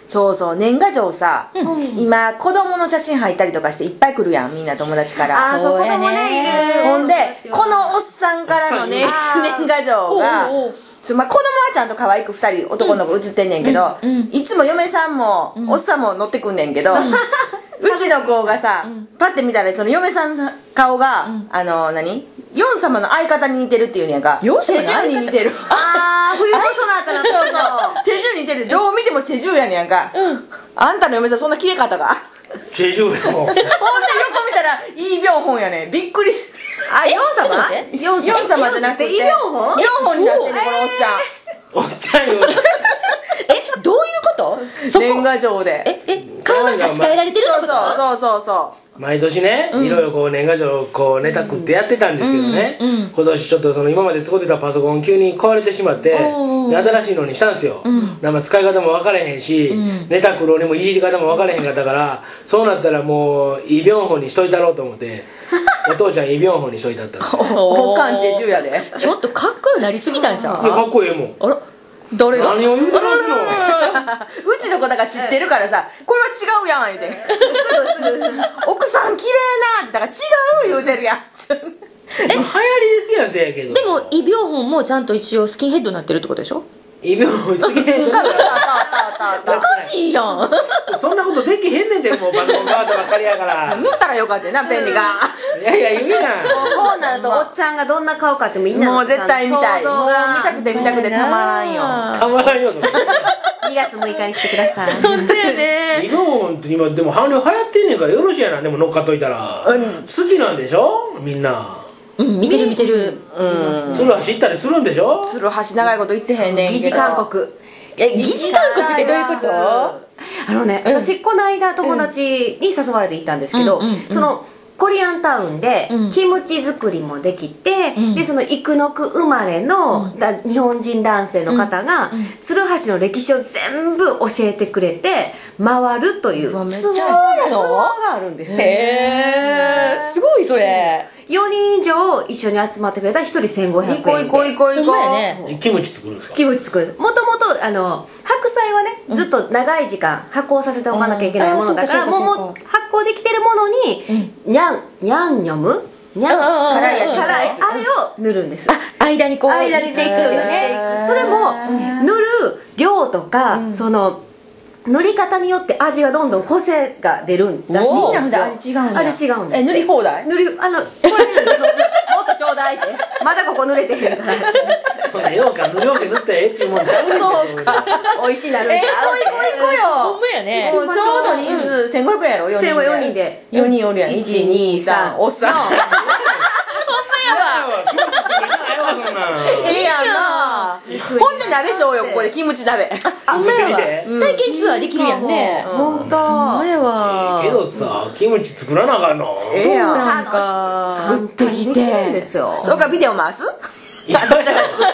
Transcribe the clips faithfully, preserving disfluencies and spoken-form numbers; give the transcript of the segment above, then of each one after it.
そうそう、年賀状さ、今子供の写真入ったりとかしていっぱい来るやん、みんな友達から。 あ、そう、子供ねいる。 ほんでこのおっさんからのね年賀状が、まあ、子供はちゃんと可愛くふたり男の子写ってんねんけど、いつも嫁さんもおっさんも乗ってくんねんけど、うちの子がさパッて見たらその嫁さんの顔があの何ヨン様の相方に似てるっていうねやんか。チェジュに似てる。 ああ、冬こそなったら。 そうそう、チェジュに似てる。どう見てもチェジュやねやんか。あんたの嫁さんそんな綺麗かったか。 チェジュやもん。ほんで横見たらイ・ビョンホンやね。びっくりする。 あ、ヨン様？ ヨン様じゃなくてイ・ビョンホン？イ・ビョンホンになってんねこのおっちゃん。 おっちゃんよ。 え、どういうこと？ 年賀状で。 え、え、顔が差し替えられてるってこと？ そうそうそうそう。毎年ね、いろいろこう年賀状こうネタ食ってやってたんですけどね、今年ちょっとその今まで使ってたパソコン急に壊れてしまって、新しいのにしたんですよ。なんか使い方も分からへんし、ネタ来るにもいじり方も分からへんかったから、そうなったらもうイ・ビョンホンにしといたろうと思ってお父ちゃんイ・ビョンホンにしといたったんですよ。 おかんチェジュやで。 ちょっとかっこよくなりすぎたんちゃう？ いや、かっこええもん。 あら、誰が？ 何を言うてますの？ うちの子だから知ってるからさ、これは違うやん言うて、すぐすぐ奥さん綺麗なってだから違う言うてるやん。 え、流行りですやん。せやけどでもイ・ビョンホンもちゃんと一応スキンヘッドになってるってことでしょ？ イ・ビョンホンスキンヘッド。 おかしいやん。 そんなことできへんねんて、もうパソコン変わったばっかりやから。 塗ったらよかったよな、ペンでが。 いやいや、言うやん。 もうこうなるとおっちゃんがどんな顔かってみんなもう絶対見たい。もう見たくて見たくてたまらんよ。 たまらんよ。 にがつむいかに来てください。 本当やね。 イ・ビョンホンって今でも韓流流行ってんねんからよろしいやな。でも乗っかっといたら好きなんでしょみんな。 うん、見てる見てる。 うん。 鶴橋行ったりするんでしょ？ 鶴橋長いこと言ってへんねんけど。 疑似韓国。 え、疑似韓国ってどういうこと？ あのね、私この間友達に誘われて行ったんですけど、そのコリアンタウンでキムチ作りもできて、でその生野区生まれの日本人男性の方が鶴橋の歴史を全部教えてくれて回るというツアーがあるんですよ。 へえ、すごいそれ。 よにん以上一緒に集まってくれたらひとりせんごひゃくえんで。 行こう行こう行こう行こう。 キムチ作るんですか？ キムチ作るんです。もともとあの白菜はねずっと長い時間発酵させておかなきゃいけないものだから、もうもう発酵できてるものにニャンニャンニョムニャン辛いやつ辛いあれを塗るんです。 あ、間にこう間にでいく塗っていく。それも塗る量とかその塗り方によって味がどんどん個性が出るらしいんですよ。 味違うんだ。 味違うんです。 え、塗り放題？ 塗りあのこれもっとちょうだいってまだここ塗れてへんから。 そんなようか塗りょうで塗ったらええっちゅうもんちゃうねん。そうか。 美味しいなるんちゃう。 え、行こう行こう行こうよ。 ほんまやね。 もうちょうど人数せんごひゃくえんやろ。よにんで。 よにんで。 よにんおるやん。いち、に、さん、おっさん。ほんまやわ。ええやんな。ほんで鍋しようよ、ここでキムチ鍋。 ほんまやわ。体験ツアーできるやんね。 ほんと。 ほんまやわ。 けどさ、キムチ作らなあかんの。 ええやん。 なんか作ってきて。そうか、ビデオ回す？ いや、作る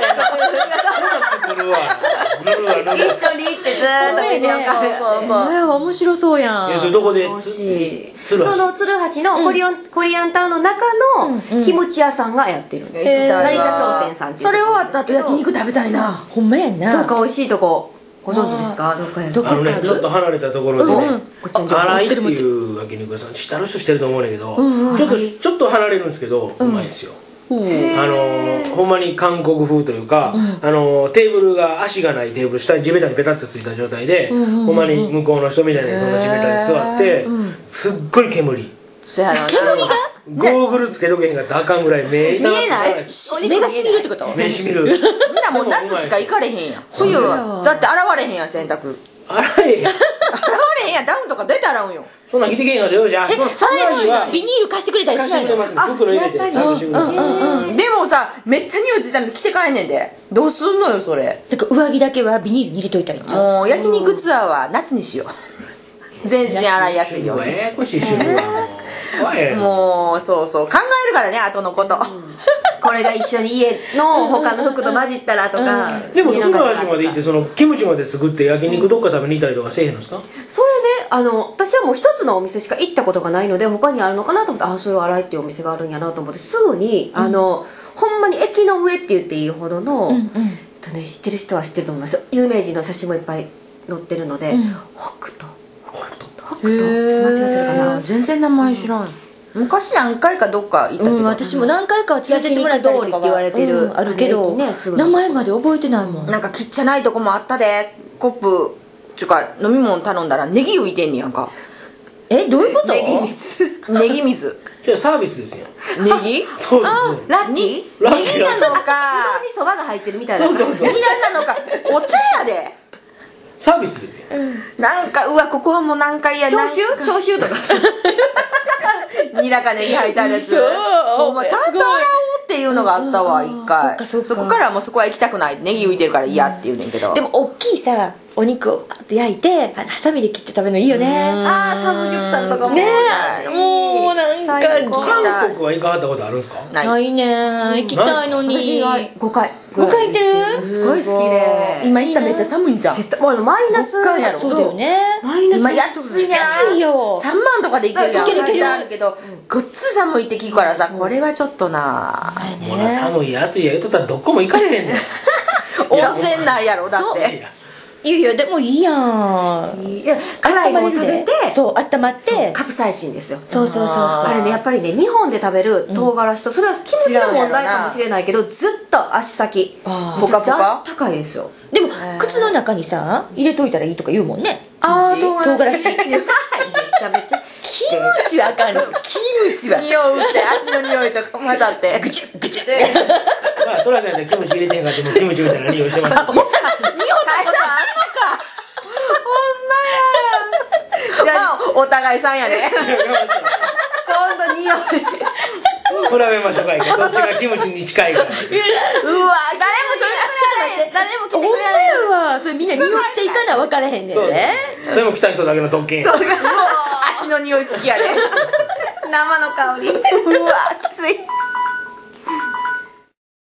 わ。塗るわ、塗るわ。 一緒に行ってずーっとビデオカメラ。 そうそうそう。 え、面白そうやん。 え、それどこで？ その鶴橋のコリアンコリアンタウンの中のキムチ屋さんがやってるんです。成田商店さんっていう。 それ終わった後焼肉食べたいな。 ほんまやんな。 どっか美味しいとこご存知ですか？どっかやる。 あのね、ちょっと離れたところでね、 新井っていう焼肉屋さん、知ったる人してると思うんだけど、ちょっとちょっと離れるんですけど、うまいですよ。あのほんまに韓国風というか、あのテーブルが足がないテーブル、下に地べたにペタッとついた状態で、ほんまに向こうの人みたいにその地べたに座って、すっごい煙。 そうやろな。 煙が？ ゴーグルつけとけへんかったらあかんぐらい目痛見えない？ 目がしみるってこと？ 目しみる。 みんなもう夏しか行かれへんやん。冬はだって洗われへんやん、洗濯。 洗え。 洗われへんやん、ダウンとか出たらうんよ。 そんなん着てけへんかったよ。じゃあ、そのそれはビニール貸してくれたりしないの？ 袋入れてちゃんとしてくれます。 でもさ、めっちゃ匂いついたの着て帰んねんで。どうすんのよ、それ。 だから上着だけはビニールに入れといたらいいんちゃう？ もう焼肉ツアーは夏にしよう。全身洗いやすいように。 ややこしいし。怖い。 もうそうそう考えるからね、後のこと。 これが一緒に家の他の服と混じったらとか。 でも鶴橋まで行ってそのキムチまで作って焼肉どっか食べに行ったりとかせえへんのですか？ それね、あの私はもう一つのお店しか行ったことがないので他にあるのかなと思って、ああそういう洗いっていうお店があるんやなと思って、すぐにあのほんまに駅の上って言っていいほどの、えっとね、知ってる人は知ってると思います。有名人の写真もいっぱい載ってるので、北斗北斗北へー斗間違ってるかな。 全然名前知らん、昔何回かどっか行ったけど、 うん、私も何回か連れてってもらったりとか焼肉通りって言われてるうんあるけど、 あれ駅ねすぐ名前まで覚えてないもん。 なんかきっちゃないとこもあったで、コップちゅうか飲み物頼んだらネギ浮いてんねやんか。 え、どういうこと？ ネギ水ネギ水じゃあサービスですよ。 ネギそうそうそう。 ラッキーラッキーネギなのかうどんにそばが入ってるみたいな。 そうそうそうニラなのかお茶やで。 サービスですよ。 なんかうわここはもう何回や消臭なんか消臭とかニラかネギ入ってあるやつ、 そうもうまあちゃんと洗おうっていうのがあったわ、一回。 そっかそっかそこからもうそこは行きたくない、ネギ浮いてるから嫌って言うねんけど、 でも大きいさお肉をパッと焼いてあのハサミで切って食べるのいいよね。 ああサムギョプサルとかもねはいえ、もうなんか最高韓国は行かはったことあるんですか？ ないないね、行きたいのに。 私はごかいごかい行ってる？ すごい好きで今行ったらめっちゃ寒いんじゃん。 絶対もうマイナス極寒やろそうだよね。 マイナス今安いやん、 安いよさんまんとかで行けるやん。 いけるいけるあるけどごっつ寒いって聞くからさ、これはちょっとな、 ほら寒い暑いや言うとったらどこも行かれへんねん。 温泉ないやろだっいて。 やいやいやでもいいやん。 いや辛いもの食べてそう温まってカプサイシンですよ。 そうそうそうそう。 あれねやっぱりね日本で食べる唐辛子とそれは気持ちの問題かもしれないけどずっと足先あーめちゃくちゃ高いですよ。 でも靴の中にさ入れといたらいいとか言うもんね。 あー唐辛子めちゃめちゃキムチはあかんの。キムチは匂うって足の匂いとか混ざってぐちゅぐちゅ。 まあトラさんでキムチ入れてへんかってもキムチみたいな匂いしてますけど。 匂うたことあんのかほんまや。まあお互いさんやね。 今度匂い比べましょうかいけどっちがキムチに近いか。 うわ誰も誰も来てくほんまれないやわ。それみんな匂っていかな分からへんねんそうそうね。 それも来た人だけの特権や。 足の匂い付きやね。 生の香りうわ